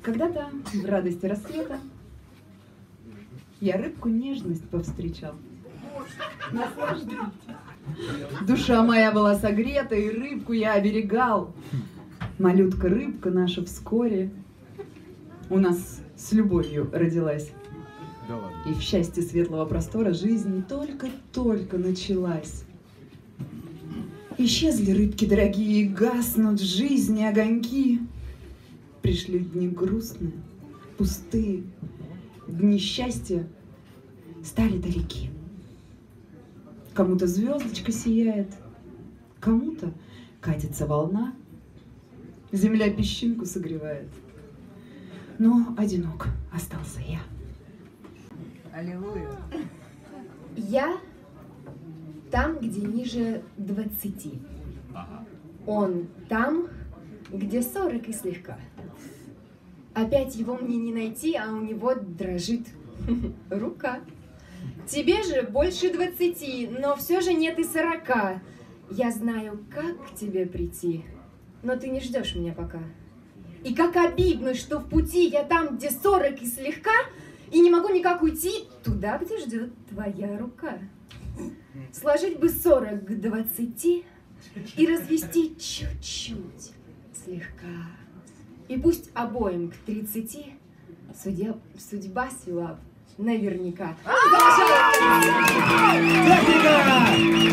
Когда-то в радости рассвета я рыбку нежность повстречал. Наслаждайтесь. Душа моя была согрета, и рыбку я оберегал. Малютка-рыбка наша вскоре у нас с любовью родилась. И в счастье светлого простора жизнь только-только началась. Исчезли рыбки дорогие, гаснут в жизни огоньки. Пришли дни грустные, пустые, дни счастья стали далеки. Кому-то звездочка сияет, кому-то катится волна, земля песчинку согревает. Но одинок остался я. Аллилуйя. Я там, где ниже 20. Он там, где 40 и слегка. Опять его мне не найти, а у него дрожит рука. Тебе же больше 20, но все же нет и 40. Я знаю, как к тебе прийти, но ты не ждешь меня пока. И как обидно, что в пути я там, где 40 и слегка, и не могу никак уйти туда, где ждет твоя рука. Сложить бы 40 к 20 и развести чуть-чуть, слегка. И пусть обоим к 30 судьба свела наверняка. Техника!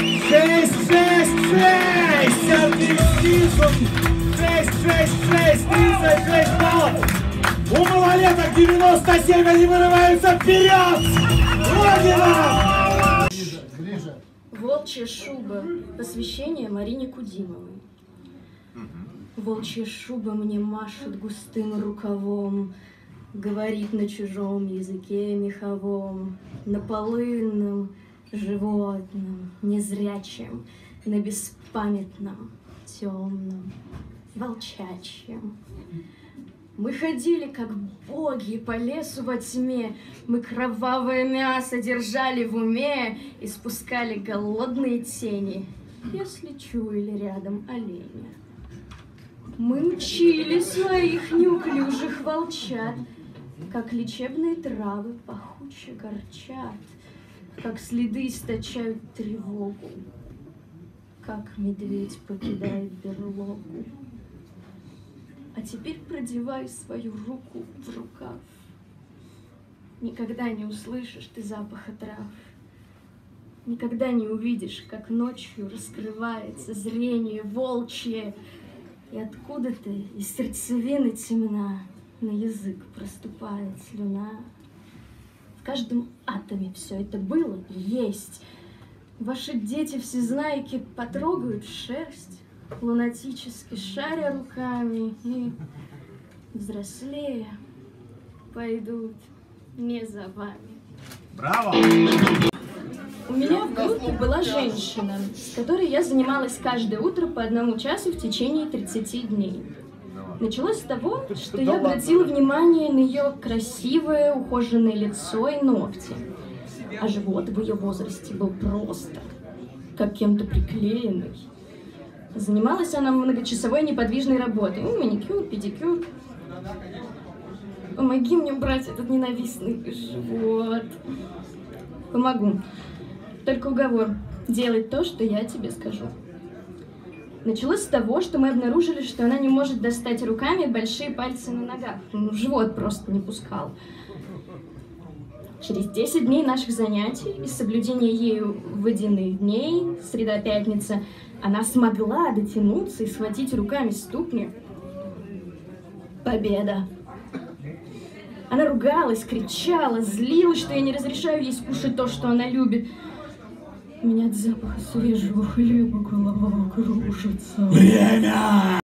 6-6-6! Оптимизм! 6-6-6! 36 баллов! У малолеток 97, они вырываются вперед! Родина! Ближе. Волчья шуба. Посвящение Марине Кудимовой. Волчья шуба мне машет густым рукавом, говорит на чужом языке меховом, на полынном, животном, незрячем, на беспамятном, темном, волчачьем. Мы ходили, как боги, по лесу во тьме, мы кровавое мясо держали в уме и спускали голодные тени, если чуяли рядом оленя. Мы учили своих неуклюжих волчат, как лечебные травы пахуче горчат, как следы источают тревогу, как медведь покидает берлогу. А теперь продевай свою руку в рукав. Никогда не услышишь ты запаха трав, никогда не увидишь, как ночью раскрывается зрение волчье, и откуда-то из сердцевины темна на язык проступает слюна. В каждом атоме все это было и есть. Ваши дети всезнайки потрогают шерсть, лунатически шаря руками, и, взрослея, пойдут не за вами. Браво! У меня в группе была женщина, с которой я занималась каждое утро по 1 часу в течение 30 дней. Началось с того, что я обратила внимание на ее красивое, ухоженное лицо и ногти. А живот в ее возрасте был просто, как кем-то приклеенный. Занималась она многочасовой неподвижной работой. Маникюр, педикюр. Помоги мне убрать этот ненавистный живот. Помогу. Только уговор. Делай то, что я тебе скажу. Началось с того, что мы обнаружили, что она не может достать руками большие пальцы на ногах. Живот просто не пускал. Через 10 дней наших занятий и соблюдения ею водяных дней, среда-пятница, она смогла дотянуться и схватить руками ступни. Победа! Она ругалась, кричала, злилась, что я не разрешаю ей скушать то, что она любит. У меня от запаха свежего хлеба голова кружится. Время!